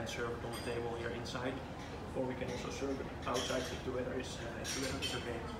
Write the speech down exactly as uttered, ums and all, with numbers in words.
can serve it on the table here inside, or we can also serve it outside if the weather is, uh, if the weather is okay.